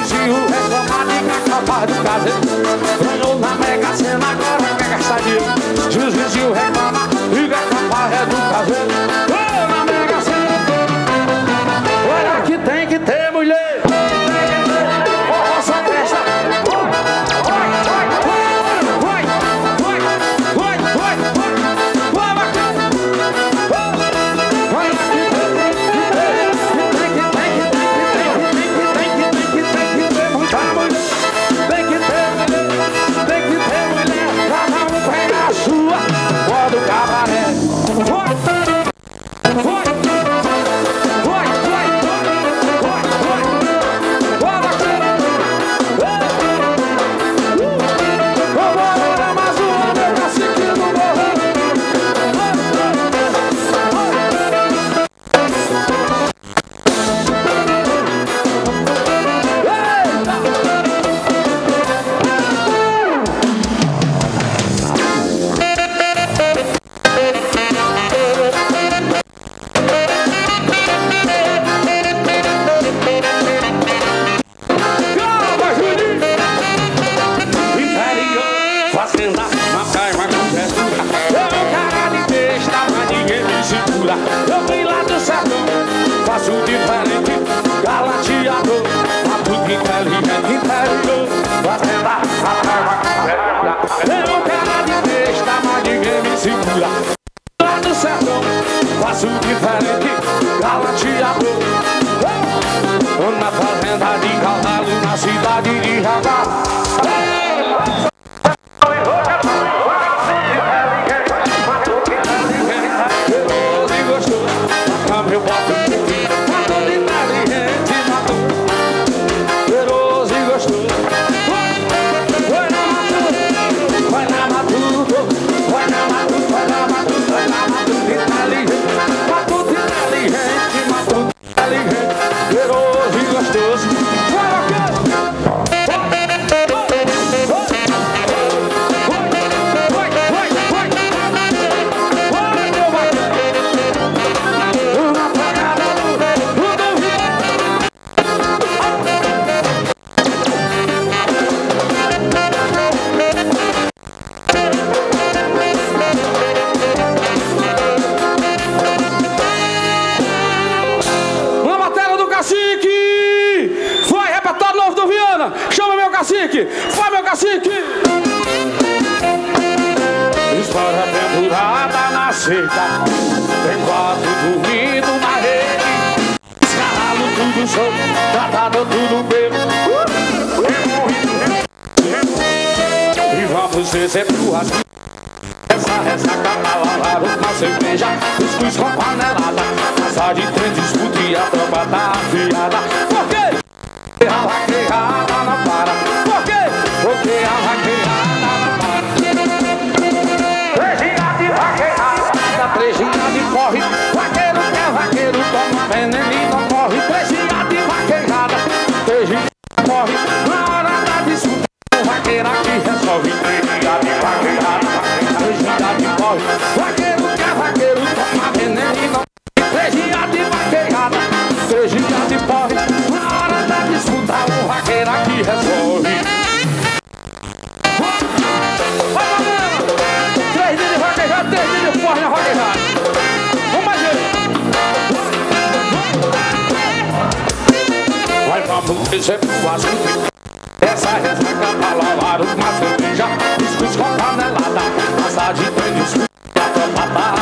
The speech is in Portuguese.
vizinho reclamar de que é capaz do caseiro. Ganhou na Mega Sena, agora quer gastar dinheiro. Se os vizinhos reclamar de que é capaz do caseiro. Ganhou na Mega Sena. Olha que tem que ter, mulher. Nossa festa. Eu vim lá do sertão, faço diferente, galanteador, tudo inteligente, interior, fazenda, eu cara de besta, mas ninguém me segura. Lá do sertão, faço diferente, galanteador, na fazenda de cavalo, na cidade de Jabá. Eu boto matou de inteligente, matou cheiroso e gostoso. Vai na matuto, vai na matuto, vai na matuto, vai na matuto, vai na matuto inteligente, matuto inteligente, matuto inteligente, cheiroso e gostoso. Vai, chama meu cacique, vai meu cacique. História pendurada na seca, tem quatro dormindo na rede, escalado tudo solto, tratado tudo bebo. E vamos ser sempre o rasgo. Essa ressaca pra lavar uma cerveja, cuscuz com panelada, casa de trem disputa e a tropa tá afiada. Por quê? A vaqueirada não para. Por quê? Porque a vaqueirada não para. Trejinha de vaqueirada, trejinha de corre. Vaqueiro que é vaqueiro, toma veneno e não morre. Trejinha de vaqueirada, trejinha de corre. Na hora da disputa, o vaqueiro aqui resolve. Trejinha de vaqueirada, trejinha de corre. Vaqueiro que é vaqueiro, toma veneno e não morre. Trejinha de vaqueirada, trejinha de corre. Na hora da disputa, o vaqueiro aqui resolve. Três dias de vaquejada, 3 dias de porra na vaquejada. Vamos mais ver. Vai, vamos descer pro assunto. Essa ressaca pra lavar uma cerveja, cuscuz com panelada, massa de trem, disputa, a tropa tá